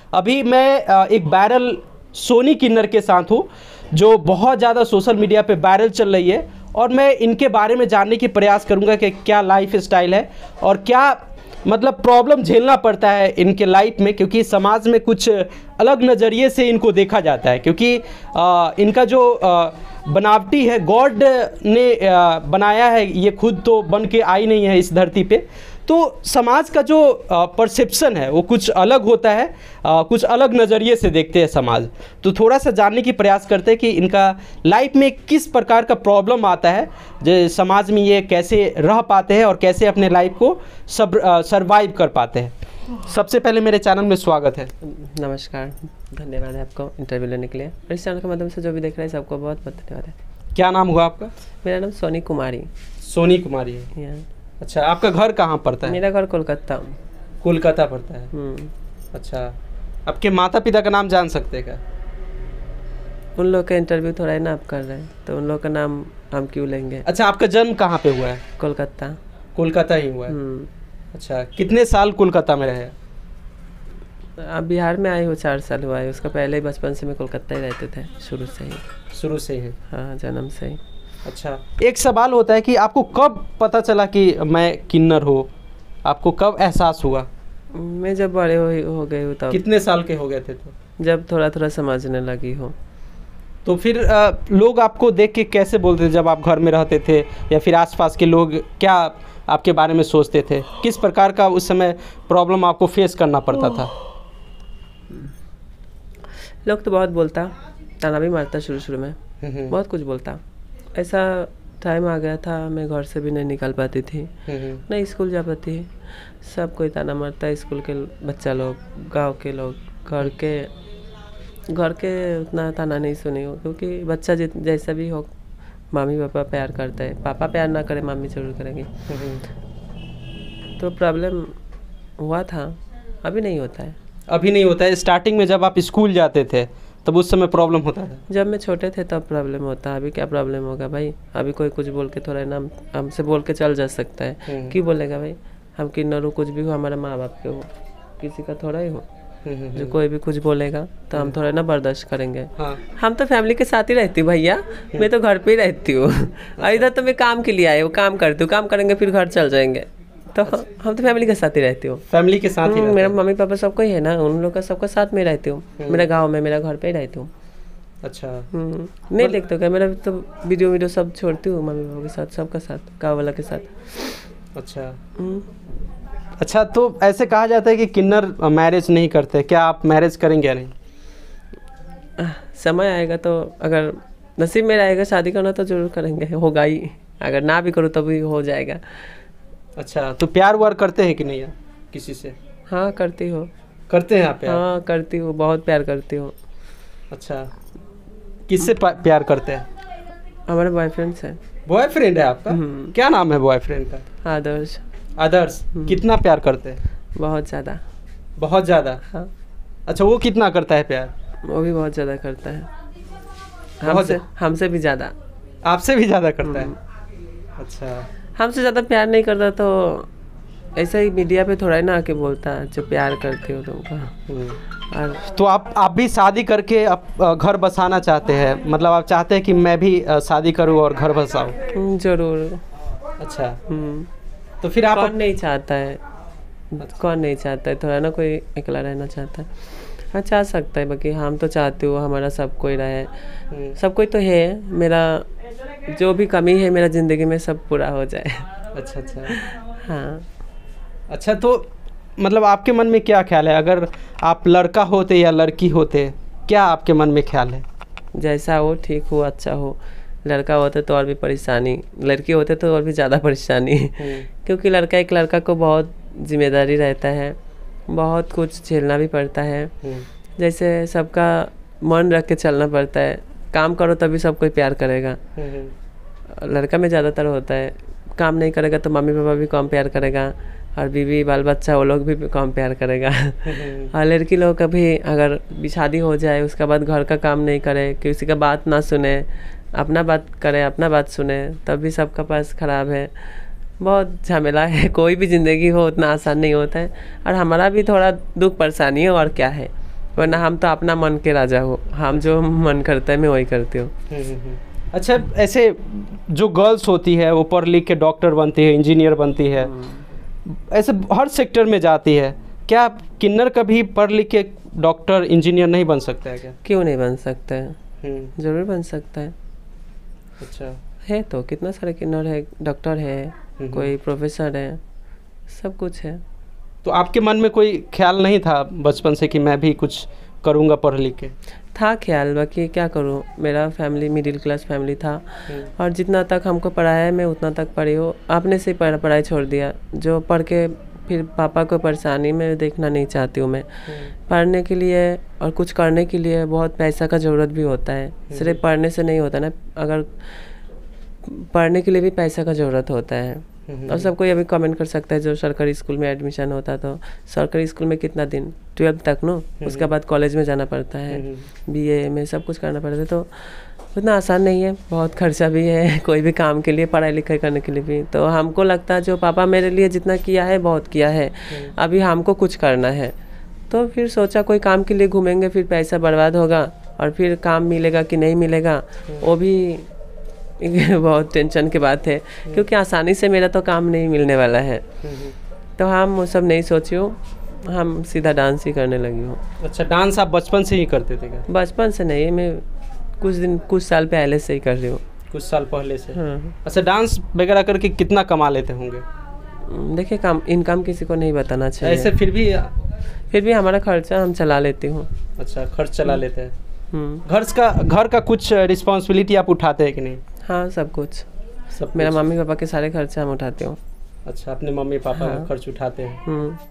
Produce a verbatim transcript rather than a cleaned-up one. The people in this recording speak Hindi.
अभी मैं अ, एक वायरल सोनी किन्नर के साथ हूँ, जो बहुत ज़्यादा सोशल मीडिया पे वायरल चल रही है, और मैं इनके बारे में जानने की प्रयास करूँगा कि क्या लाइफ स्टाइल है और क्या मतलब प्रॉब्लम झेलना पड़ता है इनके लाइफ में, क्योंकि समाज में कुछ अलग नज़रिए से इनको देखा जाता है। क्योंकि आ, इनका जो आ, बनावटी है, गॉड ने आ, बनाया है, ये खुद तो बन के आई नहीं है इस धरती पे, तो समाज का जो परसेप्शन है वो कुछ अलग होता है, आ, कुछ अलग नज़रिए से देखते हैं समाज। तो थोड़ा सा जानने की प्रयास करते हैं कि इनका लाइफ में किस प्रकार का प्रॉब्लम आता है, जो समाज में ये कैसे रह पाते हैं और कैसे अपने लाइफ को सब सर्वाइव कर पाते हैं। सबसे पहले मेरे चैनल में स्वागत है। नमस्कार, धन्यवाद है आपको इंटरव्यू लेने के लिए। और इस चैनल के माध्यम से जो भी देख रहे हैं सबको बहुत बहुत धन्यवाद है। क्या नाम हुआ आपका? मेरा नाम सोनी कुमारी। सोनी कुमारी है। यहाँ अच्छा, आपका घर कहाँ पड़ता है? मेरा घर कोलकाता। कोलकाता पड़ता है। हम्म। अच्छा, आपके माता पिता का नाम जान सकते हैं क्या? उन लोग का इंटरव्यू थोड़ा है ना आप कर रहे हैं, तो उन लोग का नाम हम क्यों लेंगे। अच्छा, आपका जन्म कहाँ पे हुआ है? कोलकाता। कोलकाता ही हुआ है। हम्म। अच्छा, कितने साल कोलकाता में रहे? अब बिहार में आए हो चार साल हुआ है, उसका पहले ही बचपन से मैं कोलकाता ही रहते थे, शुरू से ही। शुरू से ही? हाँ, जन्म से ही। अच्छा, एक सवाल होता है कि आपको कब पता चला कि मैं किन्नर हूँ? आपको कब एहसास हुआ? मैं जब बड़े हो, हो गए हो तब। कितने साल के हो गए थे तो? जब थोड़ा थोड़ा समझने लगी हो। तो फिर आ, लोग आपको देख के कैसे बोलते थे जब आप घर में रहते थे, या फिर आसपास के लोग क्या आपके बारे में सोचते थे? किस प्रकार का उस समय प्रॉब्लम आपको फेस करना पड़ता था? लोग तो बहुत बोलता, ताना भी मारता शुरू शुरू में, बहुत कुछ बोलता। ऐसा टाइम आ गया था मैं घर से भी नहीं निकल पाती थी, नहीं स्कूल जा पाती। सब कोई ताना मारता, स्कूल के बच्चा लोग, गांव के लोग, घर के घर के उतना ताना नहीं सुनी हो, क्योंकि बच्चा जित जैसा भी हो मम्मी पापा प्यार करता है। पापा प्यार ना करे मम्मी जरूर करेंगे। तो प्रॉब्लम हुआ था, अभी नहीं होता है। अभी नहीं होता है? स्टार्टिंग में जब आप स्कूल जाते थे तब उस समय प्रॉब्लम होता था? जब मैं छोटे थे तब प्रॉब्लम होता, अभी क्या प्रॉब्लम होगा भाई। अभी कोई कुछ बोल के थोड़ा ना हमसे बोल के चल जा सकता है, क्यों बोलेगा भाई। हम किन्नर हो, कुछ भी हो, हमारे माँ बाप के हो, किसी का थोड़ा ही हो। जो कोई भी कुछ बोलेगा तो हम थोड़ा ना बर्दाश्त करेंगे। हाँ। हम तो फैमिली के साथ ही रहती हूँ भैया, मैं तो घर पे ही रहती हूँ। और इधर तो मैं काम के लिए आए हूँ, काम करती हूँ, काम करेंगे फिर घर चल जाएंगे। तो हम तो फैमिली के साथ ही रहती हूँ। फैमिली के साथ ही? मेरा मम्मी पापा सबको ही है ना, उन लोग का सबका साथ में रहती हूँ। मेरा गाँव में, मेरा घर पे ही रहती हूँ। अच्छा। नहीं देखते हो क्या, मेरा तो वीडियो वीडियो सब छोड़ती हूँ मम्मी पापा के साथ, सबका साथ, गाँव वाला के साथ। अच्छा। अच्छा, तो ऐसे कहा जाता है कि किन्नर मैरिज नहीं करते, क्या आप मैरिज करेंगे या नहीं? समय आएगा तो, अगर नसीब में रहेगा शादी करना तो जरूर करेंगे, होगा ही। अगर ना भी करूँ तो भी हो जाएगा। अच्छा, तो प्यार व्यार करते हैं कि नहीं आप किसी से? हाँ करती हो। करते हैं आप प्यार? हाँ करती हूँ, बहुत प्यार करती हूँ। अच्छा, किससे प्यार करते हैं? हमारे बॉयफ्रेंड से। बॉयफ्रेंड है आपका? क्या नाम है बॉयफ्रेंड का? आदर्श। आदर्श। कितना प्यार करते हैं? बहुत ज़्यादा। बहुत ज़्यादा? हाँ। अच्छा, वो कितना करता है प्यार? वो भी बहुत ज़्यादा करता है, हमसे हमसे भी ज़्यादा। आपसे भी ज़्यादा करता है? अच्छा। हमसे ज़्यादा प्यार नहीं करता तो ऐसा ही मीडिया पे थोड़ा ही ना आके बोलता जो प्यार करती हो तुमको। और तो आप आप भी शादी करके आप घर बसाना चाहते हैं? मतलब आप चाहते हैं कि मैं भी शादी करूं और घर बसाऊं? जरूर। अच्छा। तो फिर आप कौन नहीं चाहता है, कौन नहीं चाहता है, थोड़ा ना कोई अकेला रहना चाहता है। हाँ चाह सकता है, बाकी हम तो चाहते हो हमारा सब कोई रहे, सब कोई तो है। मेरा जो भी कमी है मेरा ज़िंदगी में सब पूरा हो जाए। अच्छा अच्छा। हाँ। अच्छा, तो मतलब आपके मन में क्या ख्याल है, अगर आप लड़का होते या लड़की होते, क्या आपके मन में ख्याल है? जैसा हो, ठीक हो, अच्छा हो। लड़का होते तो और भी परेशानी, लड़की होते तो और भी ज़्यादा परेशानी। क्योंकि लड़का एक लड़का को बहुत जिम्मेदारी रहता है, बहुत कुछ झेलना भी पड़ता है। जैसे सबका मन रख के चलना पड़ता है, काम करो तभी सब कोई प्यार करेगा। लड़का में ज़्यादातर होता है, काम नहीं करेगा तो मम्मी पापा भी कम प्यार करेगा, और बीवी बाल बच्चा वो लोग भी कम प्यार करेगा। और लड़की लोग का भी अगर शादी हो जाए उसके बाद घर का काम नहीं करे, किसी का बात ना सुने, अपना बात करे, अपना बात सुने, तब भी सबका पास ख़राब है। बहुत झमेला है, कोई भी ज़िंदगी हो उतना आसान नहीं होता है। और हमारा भी थोड़ा दुख परेशानी है, और क्या है, वरना हम तो अपना मन के राजा हो, हम जो मन करता है मैं वही करती हूँ। अच्छा, ऐसे जो गर्ल्स होती है वो पढ़ लिख के डॉक्टर बनती है, इंजीनियर बनती है, ऐसे हर सेक्टर में जाती है, क्या किन्नर कभी पढ़ लिख के डॉक्टर इंजीनियर नहीं बन सकता है क्या? क्यों नहीं बन सकता है, ज़रूर बन सकता है। अच्छा, है तो कितना सारे किन्नर है, डॉक्टर है, कोई प्रोफेसर है, सब कुछ है। तो आपके मन में कोई ख्याल नहीं था बचपन से कि मैं भी कुछ करूँगा पढ़ लिख के? था ख्याल, बाकी क्या करूँ, मेरा फैमिली मिडिल क्लास फैमिली था और जितना तक हमको पढ़ाया है मैं उतना तक पढ़ी हूँ। आपने से पढ़ पढ़ाई छोड़ दिया, जो पढ़ के फिर पापा को परेशानी में देखना नहीं चाहती हूँ मैं। पढ़ने के लिए और कुछ करने के लिए बहुत पैसा का ज़रूरत भी होता है, सिर्फ पढ़ने से नहीं होता ना, अगर पढ़ने के लिए भी पैसा का ज़रूरत होता है। और सब कोई अभी कमेंट कर सकता है जो सरकारी स्कूल में एडमिशन होता तो सरकारी स्कूल में कितना दिन, ट्वेल्थ तक नो, उसके बाद कॉलेज में जाना पड़ता है, बीए एम ए सब कुछ करना पड़ता है, तो उतना आसान नहीं है, बहुत खर्चा भी है कोई भी काम के लिए, पढ़ाई लिखाई करने के लिए भी। तो हमको लगता है जो पापा मेरे लिए जितना किया है बहुत किया है, अभी हमको कुछ करना है। तो फिर सोचा कोई काम के लिए घूमेंगे, फिर पैसा बर्बाद होगा और फिर काम मिलेगा कि नहीं मिलेगा वो भी बहुत टेंशन की बात है, क्योंकि आसानी से मेरा तो काम नहीं मिलने वाला है। तो हम वो सब नहीं सोची हूँ, हम सीधा डांस ही करने लगी हूँ। अच्छा, डांस आप बचपन से ही करते थे क्या? बचपन से नहीं, मैं कुछ दिन कुछ साल पहले से ही कर रही हूँ। कुछ साल पहले से? हाँ। अच्छा, डांस वगैरह करके कितना कमा लेते होंगे? देखिए, काम इनकम किसी को नहीं बताना चाहिए। ऐसे फिर भी फिर भी हमारा खर्चा हम चला लेती हूँ। अच्छा, खर्च चला लेते हैं। घर का घर का कुछ रिस्पॉन्सिबिलिटी आप उठाते हैं कि नहीं? हाँ, सब कुछ, सब मेरा कुछ? मम्मी पापा के सारे खर्चे हम उठाते हूँ। अच्छा, अपने मम्मी पापा हाँ। का खर्च उठाते हैं।